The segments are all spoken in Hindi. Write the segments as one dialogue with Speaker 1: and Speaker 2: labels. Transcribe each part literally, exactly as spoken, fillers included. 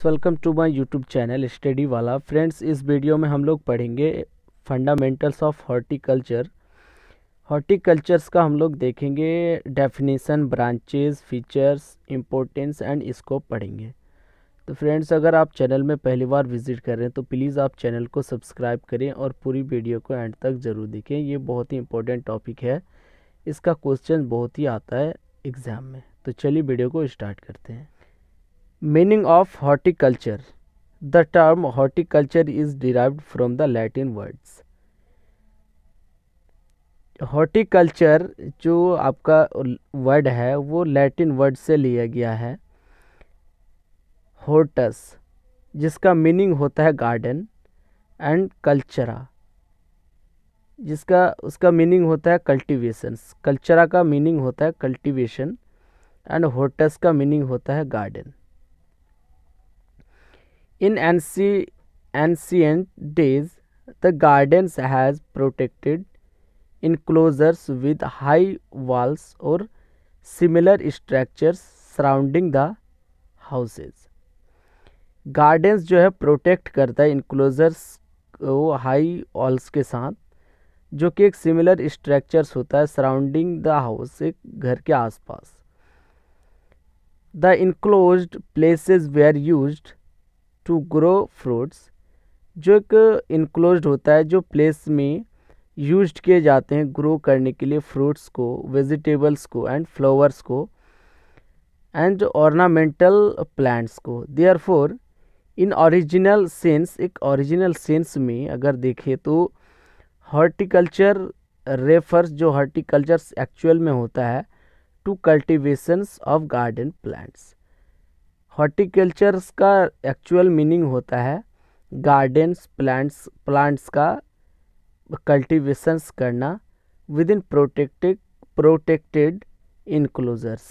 Speaker 1: Welcome to my YouTube channel study वाला। फ्रेंड्स, इस वीडियो में हम लोग पढ़ेंगे फंडामेंटल्स ऑफ हॉर्टिकल्चर। हॉर्टिकल्चर्स का हम लोग देखेंगे definition, branches, features, importance and scope पढ़ेंगे। तो फ्रेंड्स, अगर आप चैनल में पहली बार विजिट कर रहे हैं तो प्लीज़ आप चैनल को सब्सक्राइब करें और पूरी वीडियो को एंड तक ज़रूर देखें। ये बहुत ही इंपॉर्टेंट टॉपिक है, इसका क्वेश्चन बहुत ही आता है एग्ज़ाम में। तो चलिए वीडियो को स्टार्ट करते हैं। Meaning of horticulture. The term horticulture is derived from the Latin words. Horticulture जो आपका वर्ड है वो लैटिन वर्ड से लिया गया है, hortus, जिसका मीनिंग होता है गार्डन, एंड कल्चरा, जिसका उसका मीनिंग होता है कल्टीवेशंस। कल्चरा का मीनिंग होता है कल्टीवेशन एंड hortus का मीनिंग होता है garden. In anci- ancient days, the gardens has protected enclosures with high walls or similar structures surrounding the houses. Gardens जो है प्रोटेक्ट करता है enclosures को हाई वॉल्स के साथ, जो कि एक सिमिलर स्ट्रक्चर्स होता है सराउंडिंग द हाउस, एक घर के आसपास। The enclosed places were used to grow fruits, जो एक इनक्लोज्ड होता है, जो प्लेस में यूज्ड किए जाते हैं ग्रो करने के लिए फ्रूट्स को, वेजिटेबल्स को एंड फ्लावर्स को एंड ऑर्नामेंटल प्लांट्स को। देयरफॉर इन ओरिजिनल सेंस, एक ओरिजिनल सेंस में अगर देखें तो हॉर्टिकल्चर रेफर्स, जो हॉर्टिकल्चर एक्चुअल में होता है, to cultivations of garden plants. Horticultures का एक्चुअल मीनिंग होता है गार्डन्स प्लांट्स प्लांट्स का कल्टीवेशंस करना with in protected protected enclosures.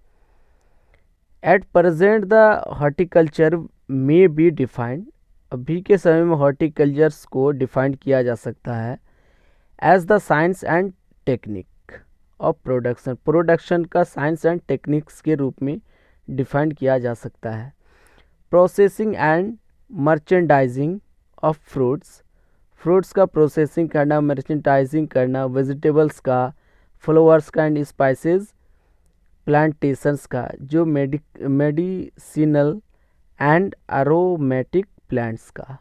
Speaker 1: At present the horticulture may be defined, अभी के समय में हॉर्टिकल्चर्स को डिफाइन किया जा सकता है as the science and technique of production. Production का साइंस एंड टेक्निक्स के रूप में डिफाइन किया जा सकता है। Processing and merchandising of fruits, fruits का प्रोसेसिंग करना, मर्चेंडाइजिंग करना, वेजिटेबल्स का, फ्लावर्स का एंड स्पाइसेस, प्लांटेशंस का, जो medi medicinal and aromatic plants का।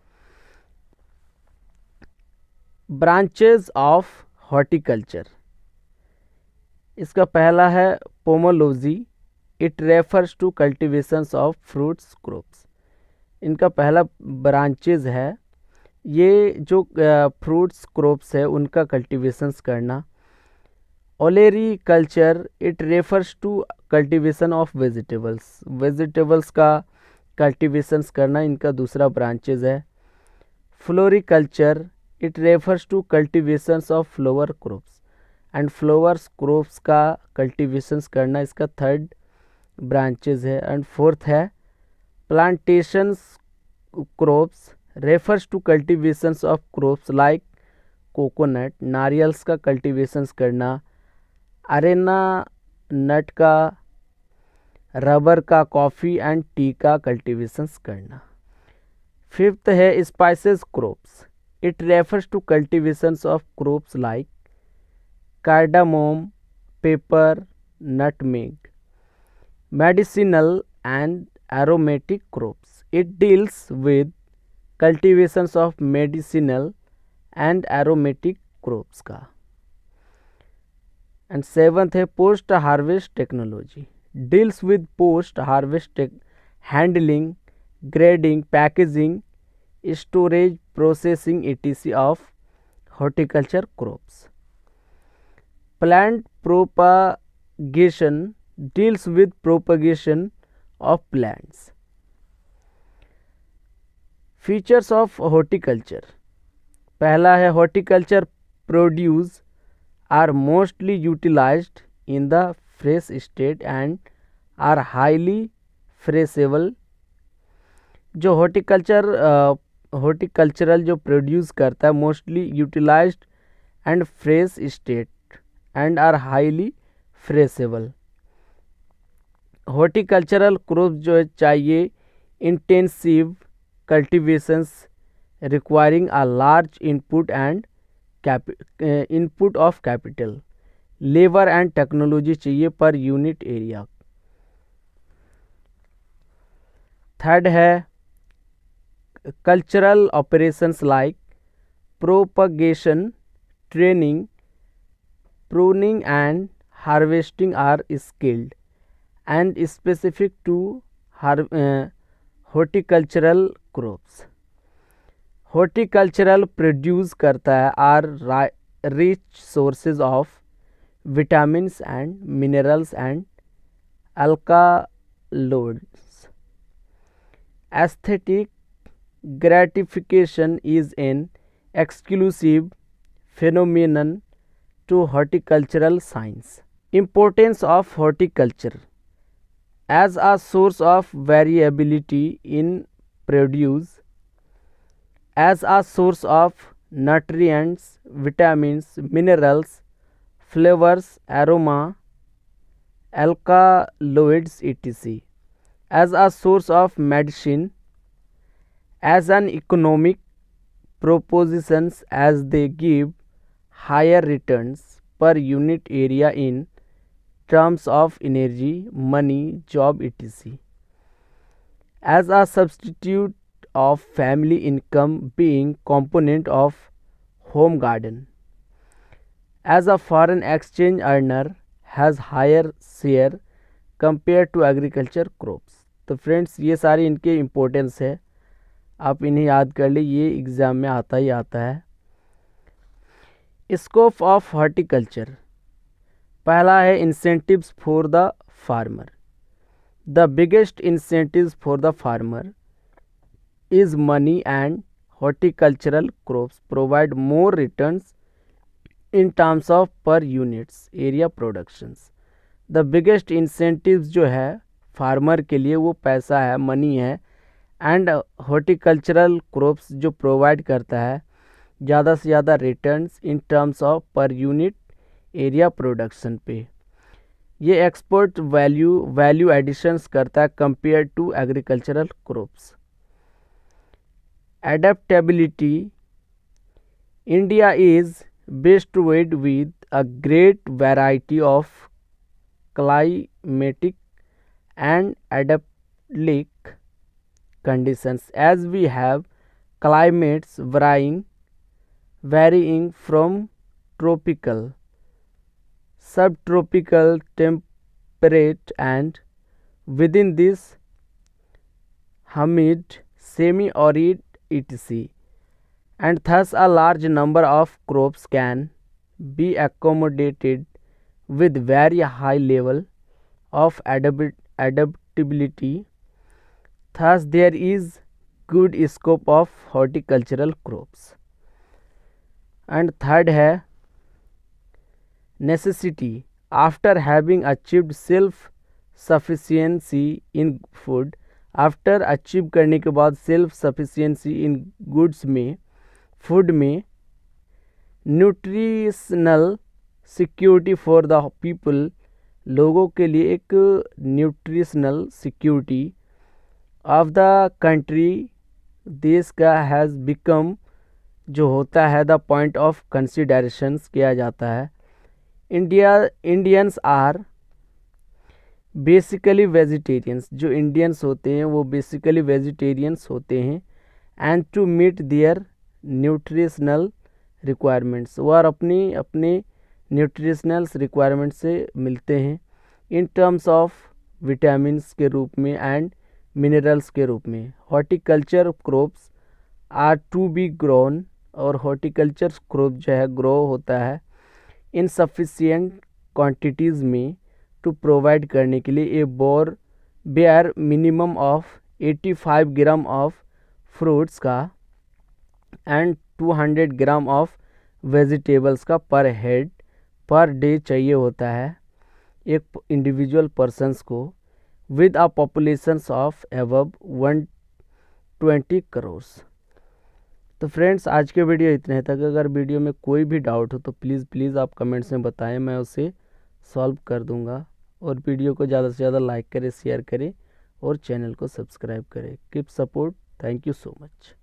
Speaker 1: ब्रांचेस ऑफ हॉर्टिकल्चर, इसका पहला है pomology. It refers to cultivations of fruits crops. इनका पहला ब्रांचेज है, ये जो फ्रूट्स क्रॉप्स है उनका कल्टीवेशंस करना। Olericulture, it refers to cultivation of vegetables, vegetables का कल्टीवेशंस करना, इनका दूसरा ब्रांचेज है। Floriculture, it refers to cultivations of flower crops and flowers crops का कल्टीवेशंस करना, इसका थर्ड ब्रांचेज है। एंड फोर्थ है plantations crops, refers to cultivations of crops like coconut, नारियल्स का कल्टीवेशंस करना, अरेना नट का, रबर का, कॉफ़ी एंड टी का कल्टीवेशंस करना। फिफ्थ है spices crops, it refers to cultivations of crops like cardamom, pepper, nutmeg. Medicinal and aromatic crops, it deals with cultivations of medicinal and aromatic crops का। And seventh है post harvest technology, deals with post harvest handling, grading, packaging, storage, processing etc of horticulture crops। Plant propagation, deals with propagation of plants। Features of horticulture, पहला है horticulture produce are mostly utilized in the fresh state and are highly perishable. जो हॉर्टिकल्चर हॉर्टिकल्चरल जो प्रोड्यूस करता है mostly utilized and fresh state and are highly perishable. Horticultural crop जो है चाहिए intensive cultivations requiring a large input and cap uh, input of capital, labor and technology चाहिए per unit area. थर्ड है cultural operations like propagation, training, pruning and harvesting are skilled and specific to har- uh, horticultural crops. Horticultural produce करता है are rich sources of vitamins and minerals and alkaloids. Aesthetic gratification is an exclusive phenomenon to horticultural science. Importance of horticulture as a source of variability in produce, as a source of nutrients, vitamins, minerals, flavors, aroma, alkaloids, et cetera, as a source of medicine, as an economic propositions as they give higher returns per unit area in terms of energy, money, job, et cetera, as a substitute of family income being component of home garden, as a foreign exchange earner has higher share compared to agriculture crops. तो फ्रेंड्स ये सारी इनके इम्पोर्टेंस है, आप इन्हें याद कर ले, ये एग्ज़ाम में आता ही आता है. स्कोप ऑफ हॉर्टिकल्चर, पहला है incentives for the farmer. The biggest incentives for the farmer is money and horticultural crops provide more returns in terms of per units area productions. The biggest incentives जो है फार्मर के लिए वो पैसा है, मनी है, एंड हॉर्टिकल्चरल क्रॉप्स जो प्रोवाइड करता है ज़्यादा से ज़्यादा returns in terms of per unit area production पे. ये एक्सपोर्ट वैल्यू वैल्यू एडिशंस करता है compare to agricultural crops. Adaptability, India is bestowed with a great variety of climatic and adaptive conditions, as we have climates varying varying from tropical, subtropical, temperate and within this humid, semi-arid et cetera, and thus a large number of crops can be accommodated with very high level of adaptability. Thus there is good scope of horticultural crops. And third है necessity, after having achieved self sufficiency in food, after achieve करने के बाद सेल्फ सफिशिएंसी इन गुड्स में, फूड में, nutritional security for the people, लोगों के लिए एक nutritional security of the country, देश का हैज़ बिकम, जो होता है द पॉइंट ऑफ कंसिडरेशंस किया जाता है. India Indians are basically vegetarians, जो इंडियंस होते हैं वो बेसिकली वेजिटेरियंस होते हैं. And to meet their nutritional requirements, वो और अपनी अपने न्यूट्रिशनल रिक्वायरमेंट से मिलते हैं इन टर्म्स ऑफ विटामिन्स के रूप में एंड मिनरल्स के रूप में. Horticulture crops are to be grown, और हॉर्टिकल्चर क्रॉप जो है ग्रो होता है इन सफिशिएंट क्वांटिटीज़ में टू प्रोवाइड करने के लिए a bore bare minimum of पचासी ग्राम ऑफ फ्रूट्स का एंड दो सौ ग्राम ऑफ वेजिटेबल्स का पर हेड पर डे चाहिए होता है एक इंडिविजुअल पर्सन्स को, with a populations of above one twenty crores. तो फ्रेंड्स आज के वीडियो इतने तक. अगर वीडियो में कोई भी डाउट हो तो प्लीज़ प्लीज़ आप कमेंट्स में बताएं, मैं उसे सॉल्व कर दूंगा. और वीडियो को ज़्यादा से ज़्यादा लाइक करें, शेयर करें और चैनल को सब्सक्राइब करें। Keep support. Thank you so much.